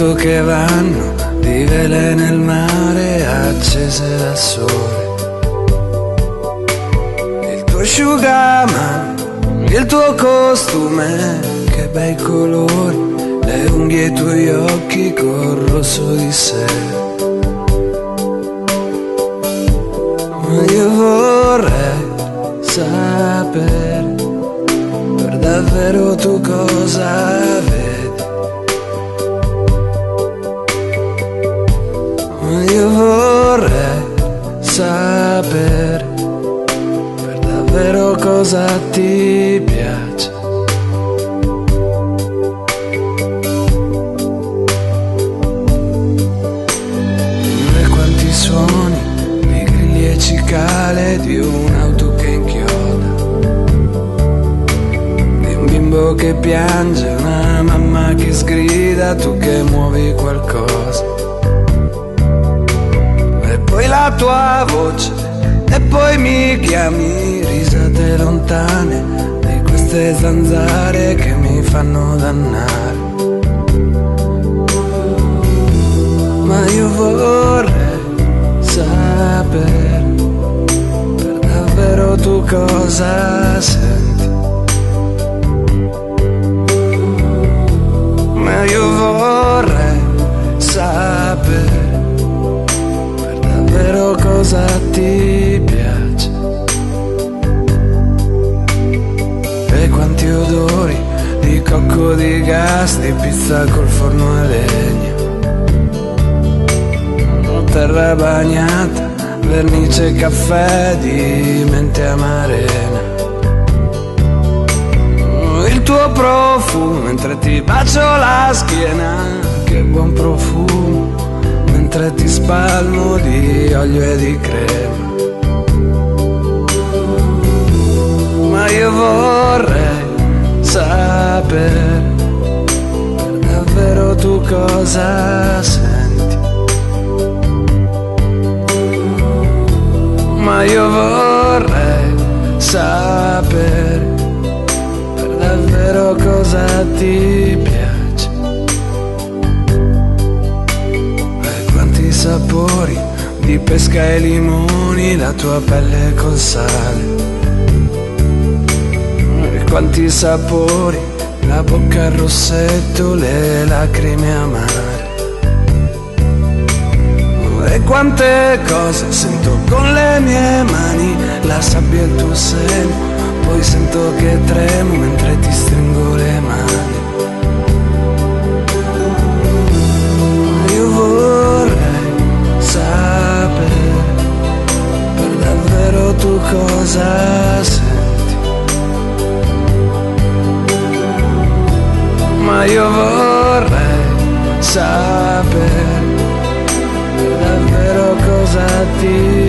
auto che vanno di vele nel mare accese da sole. Il tuo asciugamano, il tuo costume, che bei colori, le unghie e i tuoi occhi col rosso di sera. Ma io vorrei sapere per davvero tu cosa vedi. Ma io vorrei sapere per davvero cosa ti piace. E quanti suoni di grilli e cicale di un'auto che inchioda, di un bimbo che piange, una mamma che sgrida, tu che muovi qualcosa. E poi la tua voce, e poi mi chiami, risate lontane di queste zanzare che mi fanno dannare. Ma io vorrei sapere per davvero tu cosa senti. Ma io vorrei sapere per davvero cosa ti piace. E quanti odori di cocco, di gas, di pizza col forno a legna, terra bagnata, vernice e caffè di mente amarena. Il tuo profumo mentre ti bacio la schiena, che buon profumo, mentre ti spalmo di olio e di crema. Ma io vorrei sapere per davvero tu cosa senti. Ma io vorrei sapere per davvero cosa ti piace. E quanti sapori di pesca e limoni, la tua pelle col sale. E quanti sapori, la bocca al rossetto, le lacrime amare. E quante cose sento con le mie mani, la sabbia e il tuo seno, poi sento che tremo mentre ti stringo le mani. Io vorrei sapere per davvero tu cosa senti. Ma io vorrei sapere davvero cosa ti